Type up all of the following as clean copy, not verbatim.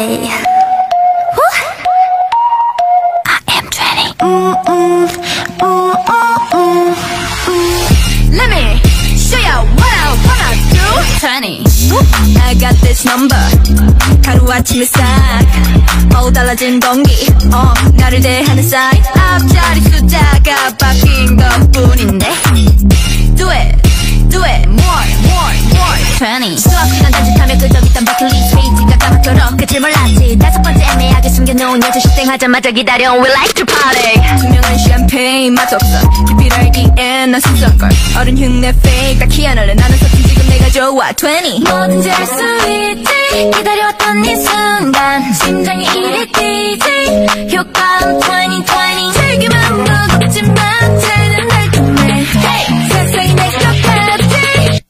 party. I am 20. Let me show you what I wanna do. 20. I got this number. 하루아침에 싹 달라진 공기. 나를 대하는 사인. 앞자리 숫자가 바뀐 것뿐인데. Do it, more. 20. 수업 시간 단축하며 그저 있던 버킷리스트 페이지가 까맣도록 끝을 몰랐지. 5번째 애매하게 숨겨놓은 여자 식생하자마자 기다려. We like to party. 투명한 샴페인 맛없어. 깊이를 알기엔 난 순수한걸. 어른 흉내 fake 다 희한할래. 나는 서툰 지금 내가 좋아. 20. 뭐든지 할 수 있지. 기다려왔던 이 순간 심장이 이리 뛰지. 효과음 2020. 즐기면 무겁지만 쟤는 달콤해. Hey, 세상이 내 것 같지.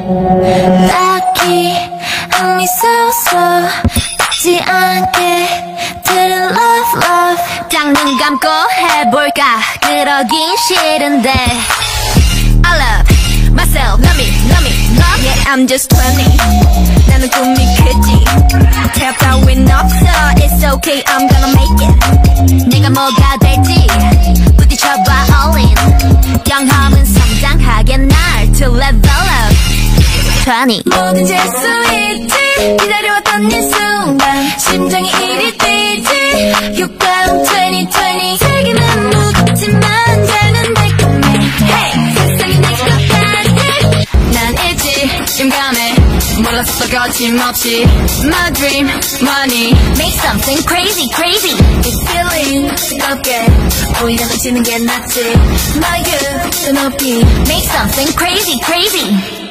딱히 안 있어서 닿지 않게 들은 love 딱 눈 감고 해볼까 그러긴 싫은데 I love myself love me yeah I'm just 20 나는 꿈이 크지 태엽 따윈 없어 It's okay I'm gonna make it 내가 뭐가 될지 부딪혀봐 all in 경험은 성장하게 날 to level up 20 뭐든지 할 수 있지 기다려왔던 이 순간 심장이 이리 뛰지 효과음 2020 세기는 무겁지만 쟤는 달콤해 Hey 세상이 내 것 같아 난 ITZY 용감해 몰랐어 거침없이 My dream money Make something crazy It's feeling 뜨겁게 오히려 놓치는 게 낫지 My youth 그 높이 Make something crazy